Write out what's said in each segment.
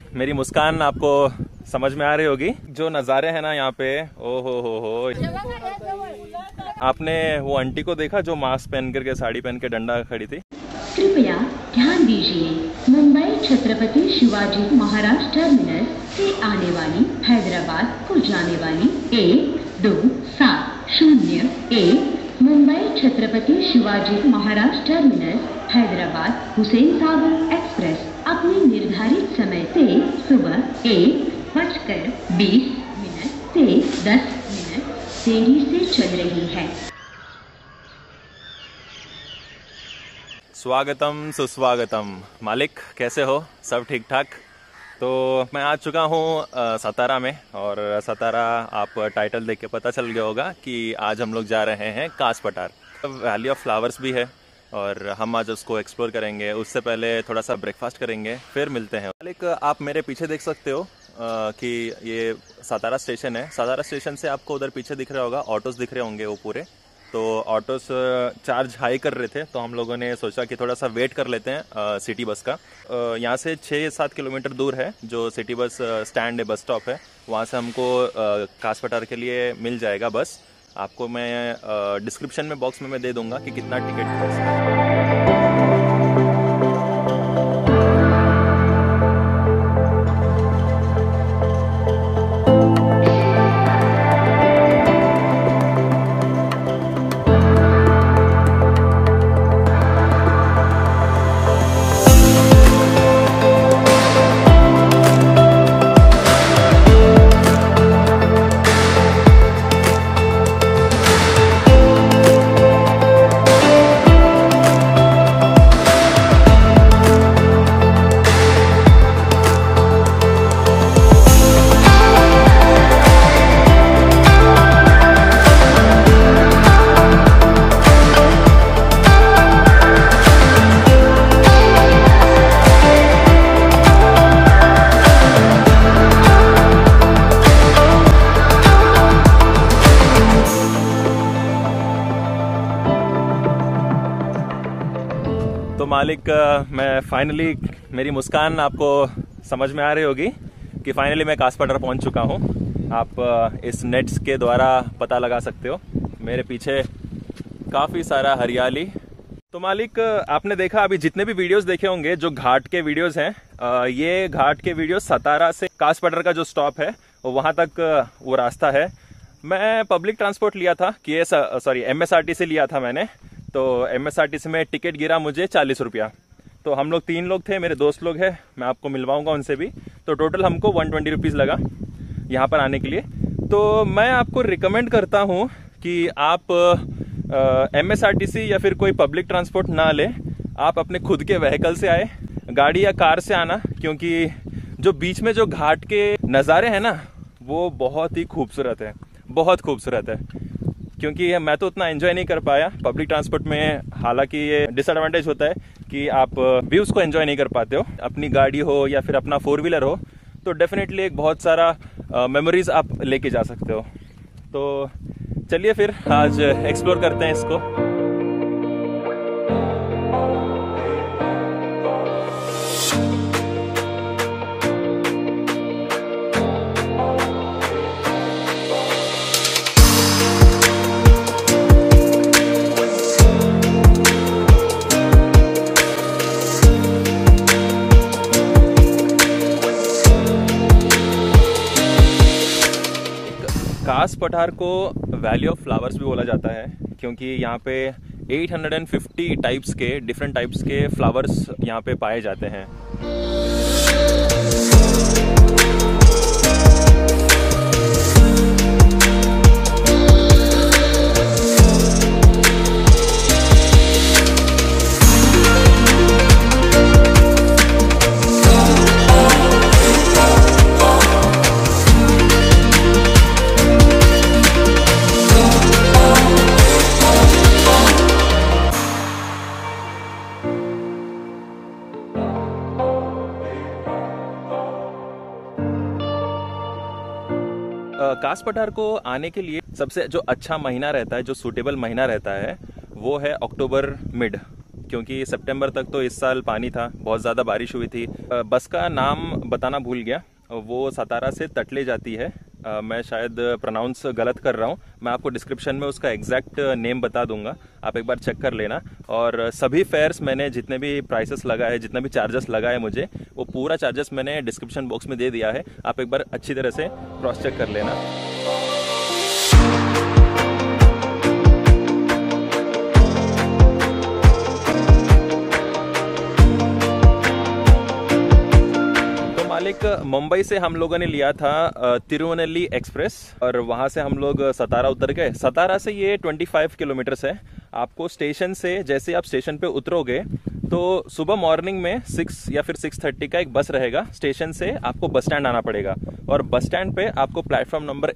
मेरी मुस्कान आपको समझ में आ रही होगी। जो नज़ारे हैं ना यहाँ पे, ओ हो। आपने वो आंटी को देखा जो मास्क पहन करके साड़ी पहन के डंडा खड़ी थी? कृपया ध्यान दीजिए, मुंबई छत्रपति शिवाजी महाराज टर्मिनस से आने वाली हैदराबाद को जाने वाली 1270 मुंबई छत्रपति शिवाजी महाराज टर्मिनस हैदराबाद हुसैन सागर एक्सप्रेस अपने निर्धारित समय से सुबह 1:20 से 10 मिनट देरी से चल रही है। स्वागतम सुस्वागतम। मालिक कैसे हो? सब ठीक ठाक? तो मैं आ चुका हूँ सतारा में, और सतारा आप टाइटल देख के पता चल गया होगा कि आज हम लोग जा रहे हैं कास पठार। वैली ऑफ फ्लावर्स भी है और हम आज उसको एक्सप्लोर करेंगे। उससे पहले थोड़ा सा ब्रेकफास्ट करेंगे, फिर मिलते हैं। मालिक आप मेरे पीछे देख सकते हो कि ये सतारा स्टेशन है। सतारा स्टेशन से आपको उधर पीछे दिख रहा होगा, ऑटोस दिख रहे होंगे वो पूरे। तो ऑटोस चार्ज हाई कर रहे थे, तो हम लोगों ने सोचा कि थोड़ा सा वेट कर लेते हैं सिटी बस का। यहाँ से 6-7 किलोमीटर दूर है जो सिटी बस स्टैंड है, बस स्टॉप है। वहाँ से हमको कास पठार के लिए मिल जाएगा बस। आपको मैं डिस्क्रिप्शन में बॉक्स में मैं दे दूंगा कि कितना टिकट है। तो मालिक मैं फाइनली, मेरी मुस्कान आपको समझ में आ रही होगी कि फाइनली मैं कास पठार पहुंच चुका हूं। आप इस नेट्स के द्वारा पता लगा सकते हो। मेरे पीछे काफ़ी सारा हरियाली। तो मालिक आपने देखा, अभी जितने भी वीडियोस देखे होंगे जो घाट के वीडियोस हैं, ये घाट के वीडियोस सतारा से कास पठार का जो स्टॉप है वहाँ तक वो रास्ता है। मैं पब्लिक ट्रांसपोर्ट लिया था कि MSRTC लिया था मैंने। तो MSRTC में टिकट गिरा मुझे 40 रुपया। तो हम लोग 3 लोग थे, मेरे दोस्त लोग हैं, मैं आपको मिलवाऊंगा उनसे भी। तो टोटल हमको 120 रुपीज़ लगा यहाँ पर आने के लिए। तो मैं आपको रिकमेंड करता हूँ कि आप MSRTC या फिर कोई पब्लिक ट्रांसपोर्ट ना ले, आप अपने खुद के व्हीकल से आए, गाड़ी या कार से आना। क्योंकि जो बीच में जो घाट के नज़ारे हैं ना, वो बहुत ही खूबसूरत है, बहुत खूबसूरत है। क्योंकि मैं तो उतना एंजॉय नहीं कर पाया पब्लिक ट्रांसपोर्ट में। हालांकि ये डिसएडवांटेज होता है कि आप व्यूज़ को एंजॉय नहीं कर पाते हो। अपनी गाड़ी हो या फिर अपना 4 व्हीलर हो तो डेफिनेटली एक बहुत सारा मेमोरीज आप लेके जा सकते हो। तो चलिए फिर आज एक्सप्लोर करते हैं इसको। कास पठार को वैली ऑफ फ्लावर्स भी बोला जाता है क्योंकि यहाँ पे 850 टाइप्स के, डिफरेंट टाइप्स के फ्लावर्स यहाँ पे पाए जाते हैं। कास पठार को आने के लिए सबसे जो अच्छा महीना रहता है, जो सूटेबल महीना रहता है, वो है अक्टूबर मिड। क्योंकि सितंबर तक तो इस साल पानी था, बहुत ज़्यादा बारिश हुई थी। बस का नाम बताना भूल गया, वो सतारा से तटले जाती है। मैं शायद प्रोनाउंस गलत कर रहा हूँ, मैं आपको डिस्क्रिप्शन में उसका एग्जैक्ट नेम बता दूंगा, आप एक बार चेक कर लेना। और सभी फेयर्स मैंने जितने भी प्राइसेस लगा है, जितने भी चार्जेस लगा है मुझे, वो पूरा चार्जेस मैंने डिस्क्रिप्शन बॉक्स में दे दिया है, आप एक बार अच्छी तरह से क्रॉस चेक कर लेना। मालिक, मुंबई से हम लोगों ने लिया था तिरुनेल्वेली एक्सप्रेस और वहाँ से हम लोग सतारा उतर गए। सतारा से ये 25 किलोमीटर्स है। आपको स्टेशन से, जैसे आप स्टेशन पे उतरोगे तो सुबह मॉर्निंग में 6 या फिर 6:30 का एक बस रहेगा। स्टेशन से आपको बस स्टैंड आना पड़ेगा और बस स्टैंड पे आपको प्लेटफॉर्म नंबर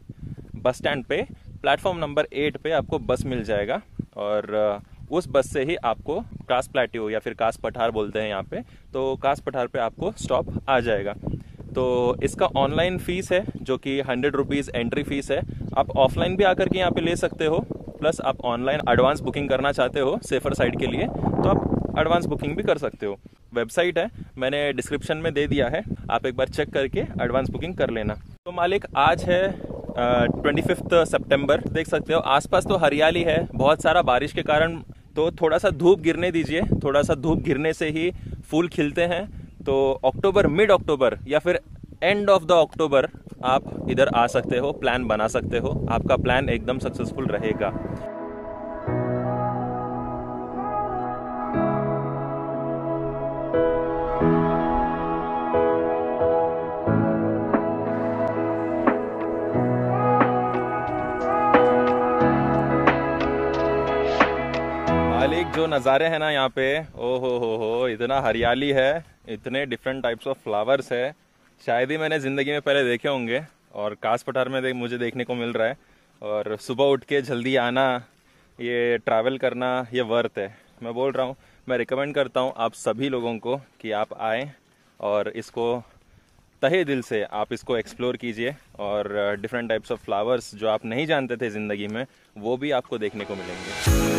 8 पे आपको बस मिल जाएगा और उस बस से ही आपको कास प्लेट्यू या फिर कास पठार बोलते हैं यहाँ पे, तो कास पठार पे आपको स्टॉप आ जाएगा। तो इसका ऑनलाइन फीस है जो कि 100 रुपीज़ एंट्री फीस है। आप ऑफलाइन भी आकर के यहाँ पे ले सकते हो, प्लस आप ऑनलाइन एडवांस बुकिंग करना चाहते हो सेफर साइड के लिए तो आप एडवांस बुकिंग भी कर सकते हो। वेबसाइट है, मैंने डिस्क्रिप्शन में दे दिया है, आप एक बार चेक करके एडवांस बुकिंग कर लेना। तो मालिक, आज है 25 सितंबर, देख सकते हो आसपास तो हरियाली है, बहुत सारा बारिश के कारण तो थोड़ा सा धूप गिरने दीजिए, थोड़ा सा धूप गिरने से ही फूल खिलते हैं। तो अक्टूबर, मिड अक्टूबर या फिर एंड ऑफ द अक्टूबर आप इधर आ सकते हो, प्लान बना सकते हो, आपका प्लान एकदम सक्सेसफुल रहेगा। मालिक, जो नज़ारे हैं ना यहाँ पे, ओ हो, इतना हरियाली है, इतने डिफरेंट टाइप्स ऑफ फ्लावर्स है, शायद ही मैंने ज़िंदगी में पहले देखे होंगे और कास पठार में मुझे देखने को मिल रहा है। और सुबह उठ के जल्दी आना, ये ट्रैवल करना, ये वर्थ है। मैं बोल रहा हूँ, मैं रिकमेंड करता हूँ आप सभी लोगों को कि आप आएँ और इसको तहे दिल से आप इसको एक्सप्लोर कीजिए और डिफरेंट टाइप्स ऑफ फ्लावर्स जो आप नहीं जानते थे ज़िंदगी में, वो भी आपको देखने को मिलेंगे।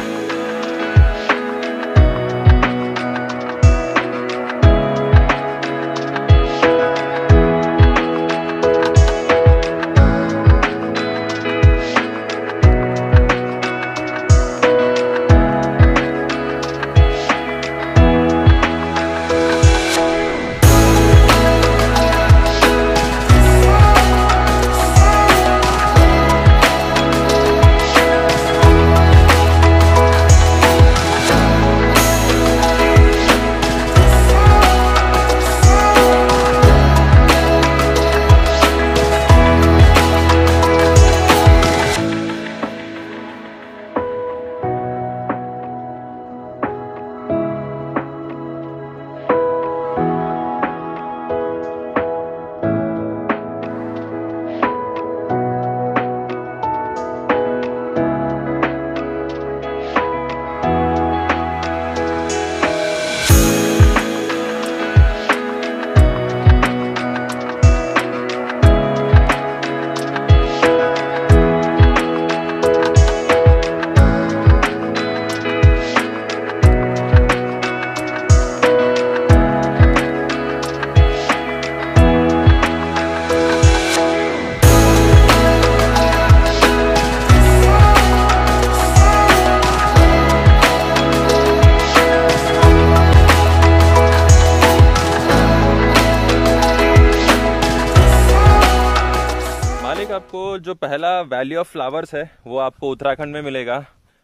आपको जो पहला वैली ऑफ फ्लावर्स है वो आपको उत्तराखंड में मिलेगा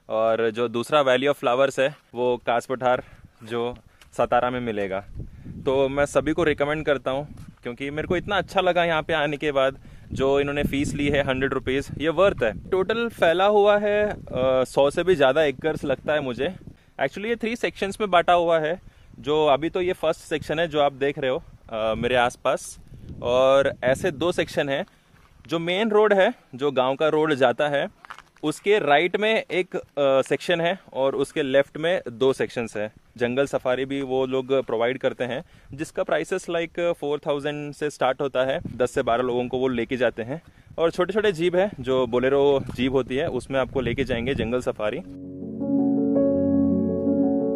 और जो दूसरा वैली ऑफ फ्लावर्स है वो कास पठार जो सतारा में मिलेगा। तो मैं सभी को रिकमेंड करता हूँ क्योंकि मेरे को इतना अच्छा लगा यहाँ पे आने के बाद। जो इन्होंने फीस ली है 100 रुपीज़, ये वर्थ है। टोटल फैला हुआ है 100 से भी ज़्यादा एकर्स लगता है मुझे। एक्चुअली ये 3 सेक्शंस में बांटा हुआ है। जो अभी तो ये फर्स्ट सेक्शन है जो आप देख रहे हो मेरे आसपास, और ऐसे 2 सेक्शन है। जो मेन रोड है, जो गांव का रोड जाता है, उसके राइट में एक सेक्शन है और उसके लेफ्ट में 2 सेक्शंस है। जंगल सफारी भी वो लोग प्रोवाइड करते हैं जिसका प्राइसेस लाइक 4000 से स्टार्ट होता है। 10 से 12 लोगों को वो लेके जाते हैं। और छोटे छोटे जीप है जो बोलेरो जीप होती है, उसमें आपको लेके जाएंगे जंगल सफारी।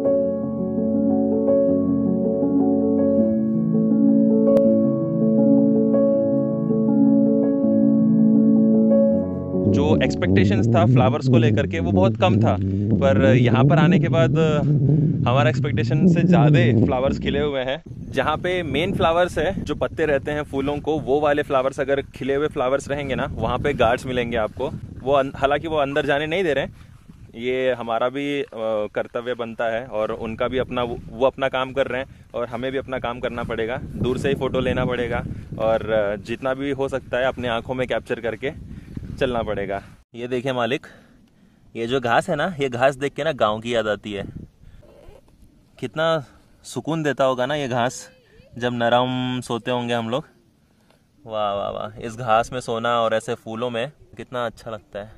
एक्सपेक्टेशंस था फ्लावर्स को लेकर के वो बहुत कम था, पर यहाँ पर आने के बाद हमारा एक्सपेक्टेशन से ज़्यादा फ्लावर्स खिले हुए हैं। जहाँ पे मेन फ्लावर्स है, जो पत्ते रहते हैं फूलों को, वो वाले फ्लावर्स अगर खिले हुए फ्लावर्स रहेंगे ना, वहाँ पे गार्ड्स मिलेंगे आपको। वो हालांकि वो अंदर जाने नहीं दे रहे हैं, ये हमारा भी कर्तव्य बनता है और उनका भी अपना, वो अपना काम कर रहे हैं और हमें भी अपना काम करना पड़ेगा। दूर से ही फ़ोटो लेना पड़ेगा और जितना भी हो सकता है अपने आँखों में कैप्चर करके चलना पड़ेगा। ये देखिए मालिक, ये जो घास है ना, ये घास देख के ना गाँव की याद आती है। कितना सुकून देता होगा ना ये घास, जब नरम सोते होंगे हम लोग। वाह वाह वाह, इस घास में सोना और ऐसे फूलों में कितना अच्छा लगता है।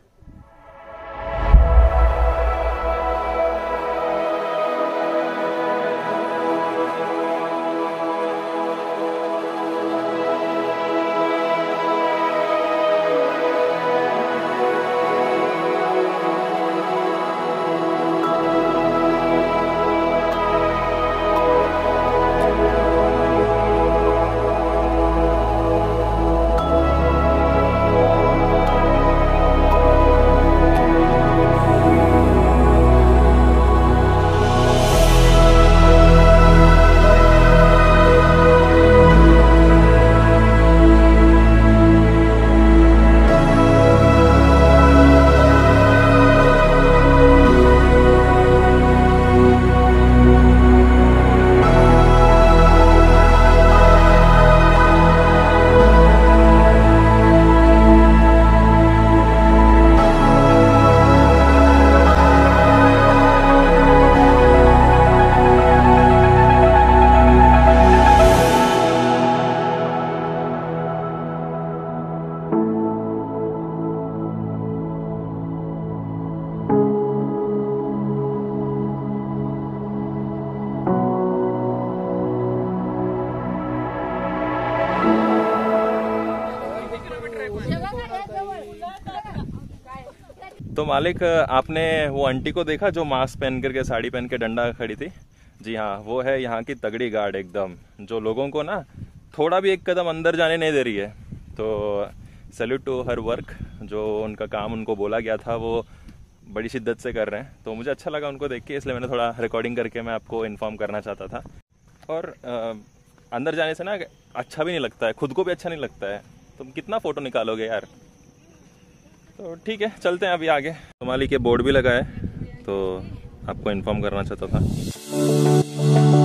तो मालिक, आपने वो आंटी को देखा जो मास्क पहन करके, साड़ी पहन के डंडा खड़ी थी? जी हाँ, वो है यहाँ की तगड़ी गार्ड एकदम, जो लोगों को ना थोड़ा भी एक कदम अंदर जाने नहीं दे रही है। तो सैल्यूट टू हर वर्क, जो उनका काम उनको बोला गया था वो बड़ी शिद्दत से कर रहे हैं। तो मुझे अच्छा लगा उनको देख के, इसलिए मैंने थोड़ा रिकॉर्डिंग करके मैं आपको इन्फॉर्म करना चाहता था। और अंदर जाने से ना अच्छा भी नहीं लगता है, खुद को भी अच्छा नहीं लगता है। तुम कितना फ़ोटो निकालोगे यार। तो ठीक है, चलते हैं अभी आगे। तो मालिक, ये बोर्ड भी लगा है, तो आपको इन्फॉर्म करना चाहता था।